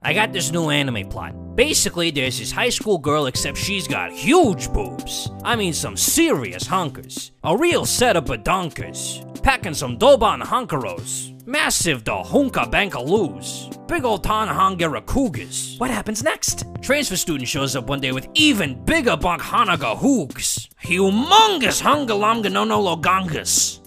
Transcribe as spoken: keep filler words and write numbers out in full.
I got this new anime plot. Basically, there's this high school girl, except she's got huge boobs. I mean some serious honkers. A real setup of donkers. Packing some doban honkeros. Massive da hunka bankaloos. Big ol' tan hangera cougars. What happens next? Transfer student shows up one day with even bigger bank hanaga hoogs. Humongous hungalamga no no logangas.